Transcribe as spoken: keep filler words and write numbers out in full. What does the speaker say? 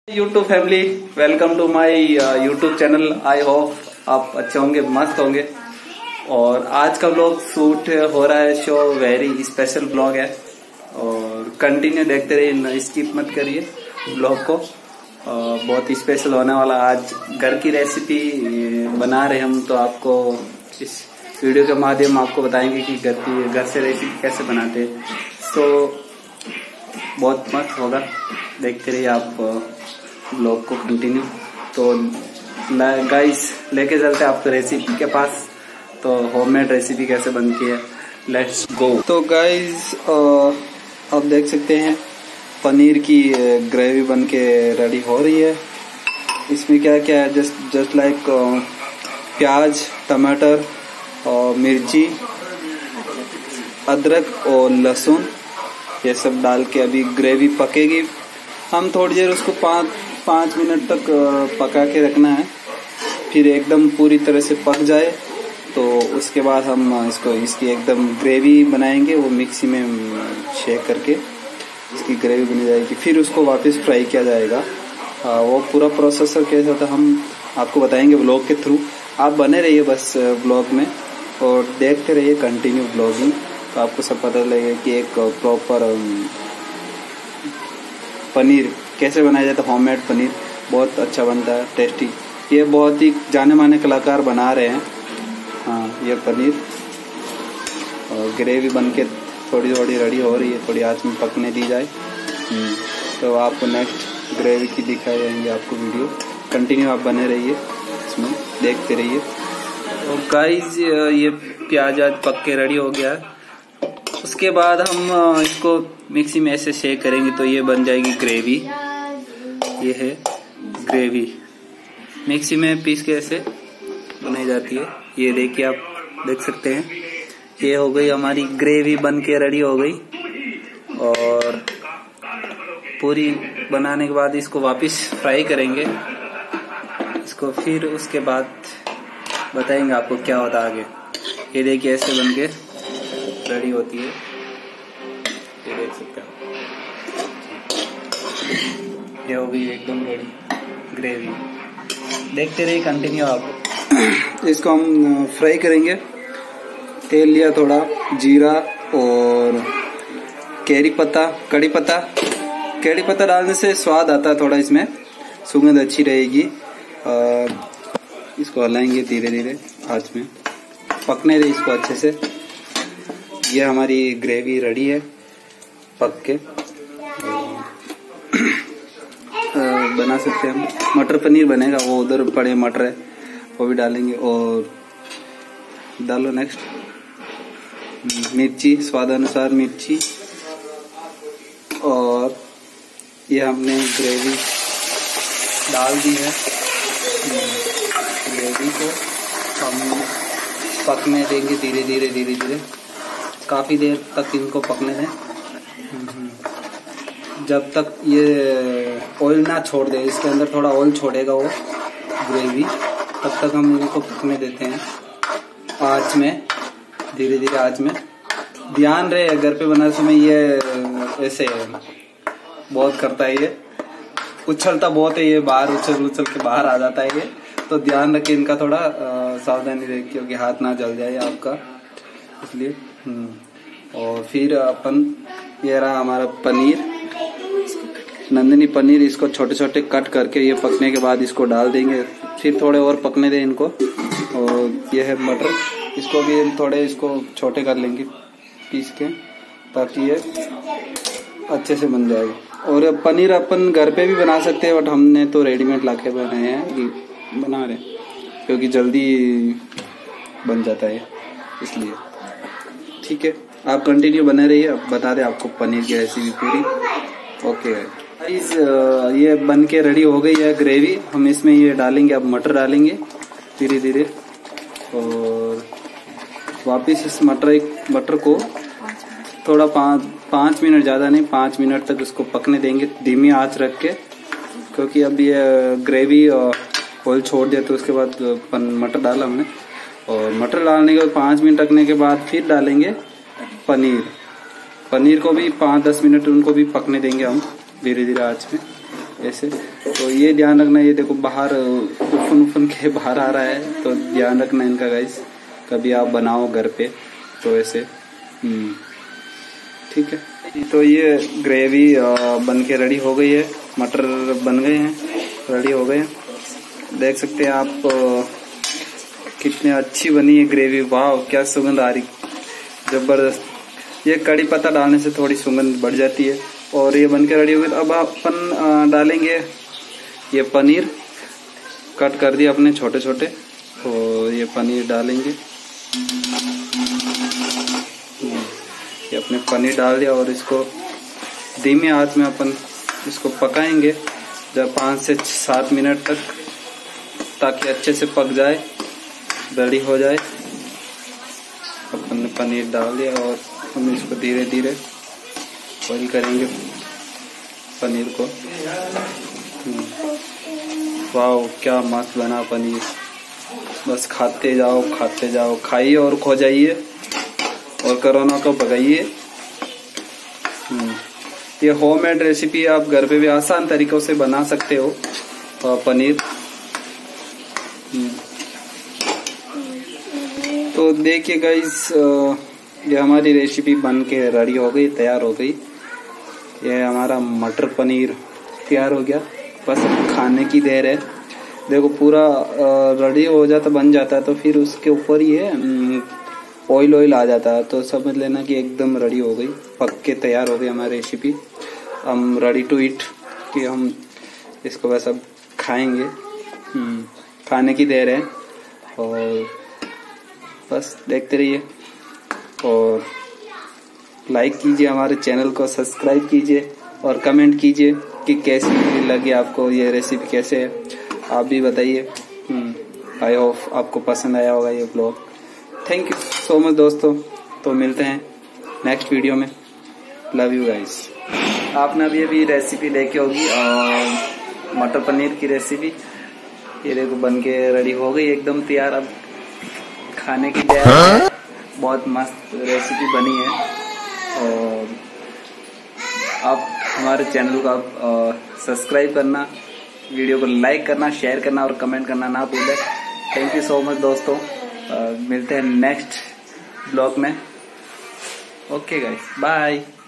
YouTube family, welcome to my YouTube channel. I hope आप अच्छे होंगे, मस्त होंगे। और आज का ब्लॉग शूट हो रहा है, शो वेरी स्पेशल ब्लॉग है और कंटिन्यू देखते रहिए, स्किप मत करिए ब्लॉग को। और बहुत स्पेशल होने वाला, आज घर की रेसिपी बना रहे हम, तो आपको इस वीडियो के माध्यम आपको बताएंगे कि घर की घर से रेसिपी कैसे बनाते हैं। तो बहुत मस्त होगा, देखते रहिए आप ब्लॉग को कंटिन्यू। तो गाइस लेके चलते हैं आपको रेसिपी के पास, तो होममेड रेसिपी कैसे बनती है, लेट्स गो। तो गाइस आप देख सकते हैं पनीर की ग्रेवी बनके रेडी हो रही है। इसमें क्या क्या है, जस्ट जस्ट लाइक प्याज, टमाटर और मिर्ची, अदरक और लहसुन, ये सब डाल के अभी ग्रेवी पकेगी। हम थोड़ी देर उसको पाँच पाँच मिनट तक पका के रखना है, फिर एकदम पूरी तरह से पक जाए तो उसके बाद हम इसको इसकी एकदम ग्रेवी बनाएंगे। वो मिक्सी में शेक करके इसकी ग्रेवी बनी जाएगी, फिर उसको वापस फ्राई किया जाएगा। आ, वो पूरा प्रोसेस कैसे होता है हम आपको बताएंगे ब्लॉग के थ्रू। आप बने रहिए बस ब्लॉग में और देखते रहिए कंटिन्यू ब्लॉगिंग, तो आपको सब पता लगेगा कि एक प्रॉपर पनीर कैसे बनाया जाता है। होममेड पनीर बहुत अच्छा बनता है, टेस्टी। ये बहुत ही जाने माने कलाकार बना रहे हैं। हाँ, ये पनीर और ग्रेवी बनके थोड़ी थोड़ी रेडी हो रही है, थोड़ी आंच में पकने दी जाए तो आपको नेक्स्ट ग्रेवी की दिखाई जाएंगे आपको वीडियो। कंटिन्यू आप बने रहिए, इसमें देखते रहिए। और गाइस ये प्याज आज पक के रेडी हो गया है। उसके बाद हम इसको मिक्सी में ऐसे शेक करेंगे तो ये बन जाएगी ग्रेवी। ये है ग्रेवी, मिक्सी में पीस के ऐसे बनाई जाती है। ये देखिए, आप देख सकते हैं, ये हो गई हमारी ग्रेवी बन के रेडी हो गई। और पूरी बनाने के बाद इसको वापस फ्राई करेंगे इसको, फिर उसके बाद बताएंगे आपको क्या होता है आगे। ये देखिए ऐसे बन के रेडी होती है, ये देख सकते हैं। ये हो गई एकदम रेडी ग्रेवी। देखते रहिए कंटिन्यू आप। इसको हम फ्राई करेंगे। तेल लिया थोड़ा, जीरा और कैरी पत्ता, कड़ी पत्ता। कड़ी पत्ता डालने से स्वाद आता है थोड़ा, इसमें सुगंध अच्छी रहेगी। और इसको हलाएंगे धीरे धीरे आंच में, पकने दे इसको अच्छे से। ये हमारी ग्रेवी रेडी है पक के। बना सकते हैं हम, मटर पनीर बनेगा, वो उधर पड़े मटर है वो भी डालेंगे। और डालो नेक्स्ट मिर्ची, स्वाद अनुसार मिर्ची। और ये हमने ग्रेवी डाल दी है। ग्रेवी को हम पकने देंगे धीरे धीरे धीरे धीरे, काफी देर तक इनको पकने दें, जब तक ये ऑयल ना छोड़ दे। इसके अंदर थोड़ा ऑयल छोड़ेगा वो ग्रेवी, तब तक हम इनको पकने देते हैं आंच में, धीरे धीरे आंच में। ध्यान रहे घर पे बनाते समय, ये ऐसे बहुत करता है, ये उछलता बहुत है, ये बाहर उछल उछल के बाहर आ जाता है ये। तो ध्यान रखें इनका, थोड़ा सावधानी रखें क्योंकि हाथ ना जल जाए आपका, इसलिए। और फिर अपन, ये रहा हमारा पनीर, नंदिनी पनीर। इसको छोटे छोटे कट करके ये पकने के बाद इसको डाल देंगे, फिर थोड़े और पकने दें इनको। और ये है मटर, इसको भी थोड़े इसको छोटे कर लेंगे पीस के, ताकि ये अच्छे से बन जाएगा। और पनीर अपन घर पे भी बना सकते हैं, बट हमने तो रेडीमेड लाके बनाए हैं, बना रहे क्योंकि जल्दी बन जाता है इसलिए। ठीक है, आप कंटिन्यू बने रहिए, अब बता दें आपको पनीर की रेसिपी पूरी। ओके गाइस, ये बन के रेडी हो गई है ग्रेवी। हम इसमें ये डालेंगे, अब मटर डालेंगे धीरे धीरे। और वापस इस मटर मटर को थोड़ा पाँच पाँच मिनट, ज़्यादा नहीं, पाँच मिनट तक इसको पकने देंगे धीमी आंच रख के, क्योंकि अब ये ग्रेवी ऑयल छोड़ दिया। तो उसके बाद मटर डाला हमने, और मटर डालने के बाद पाँच मिनट रखने के बाद फिर डालेंगे पनीर। पनीर को भी पाँच दस मिनट उनको भी पकने देंगे हम धीरे धीरे आंच में ऐसे। तो ये ध्यान रखना, ये देखो बाहर उफन उफन के बाहर आ रहा है, तो ध्यान रखना इनका गाइस। कभी आप बनाओ घर पे तो ऐसे ठीक है। तो ये ग्रेवी बन के रेडी हो गई है, मटर बन गए हैं, रेडी हो गए हैं। देख सकते हैं आप कितनी अच्छी बनी है ग्रेवी। वाह क्या सुगंध आ रही, जबरदस्त। ये कड़ी पत्ता डालने से थोड़ी सुगंध बढ़ जाती है। और ये बन के रेडी हो गई। अब अपन डालेंगे ये पनीर, कट कर दिया अपने छोटे छोटे, तो ये पनीर डालेंगे। ये अपने पनीर डाल दिया और इसको धीमे आंच में अपन इसको पकाएंगे जब पाँच से सात मिनट तक, ताकि अच्छे से पक जाए, रेडी हो जाए। अपन ने पनीर डाल दिया और हम इसको धीरे धीरे बॉईल करेंगे पनीर को। वाह क्या मस्त बना पनीर। बस खाते जाओ खाते जाओ, खाइए और खो जाइए और कोरोना को भगाइए। ये होममेड रेसिपी आप घर पे भी आसान तरीकों से बना सकते हो पनीर। तो देखिए गाइस, ये हमारी रेसिपी बन के रेडी हो गई, तैयार हो गई। ये हमारा मटर पनीर तैयार हो गया, बस खाने की देर है। देखो पूरा रेडी हो जाता, बन जाता है, तो फिर उसके ऊपर ही है ऑयल ऑयल आ जाता है, तो समझ लेना कि एकदम रेडी हो गई, पक के तैयार हो गई हमारी रेसिपी। हम रेडी टू ईट कि हम इसको बस अब खाएंगे। खाने की देर है और बस देखते रहिए और लाइक कीजिए, हमारे चैनल को सब्सक्राइब कीजिए और कमेंट कीजिए कि कैसी लगी आपको ये रेसिपी, कैसे है आप भी बताइए। आई होप आपको पसंद आया होगा ये blog. Thank you so much दोस्तों, तो मिलते हैं नेक्स्ट वीडियो में। Love you guys. आपने अभी अभी रेसिपी देखी होगी और मटर पनीर की रेसिपी, ये देखो बन के रेडी हो गई, एकदम तैयार। अब खाने की तैयार है, बहुत मस्त रेसिपी बनी है। और आप हमारे चैनल को आप सब्सक्राइब करना, वीडियो को लाइक करना, शेयर करना और कमेंट करना ना भूलें। थैंक यू सो मच दोस्तों, uh, मिलते हैं नेक्स्ट ब्लॉग में। Okay guys, bye.